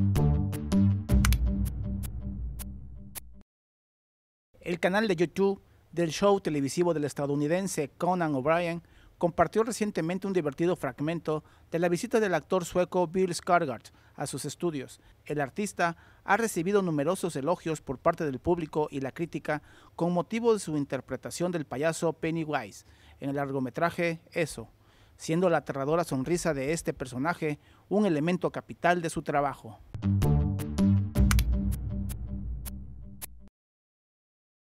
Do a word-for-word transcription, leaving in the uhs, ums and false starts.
El canal de YouTube del show televisivo del estadounidense Conan O'Brien compartió recientemente un divertido fragmento de la visita del actor sueco Bill Skarsgård a sus estudios. El artista ha recibido numerosos elogios por parte del público y la crítica con motivo de su interpretación del payaso Pennywise en el largometraje Eso, siendo la aterradora sonrisa de este personaje un elemento capital de su trabajo.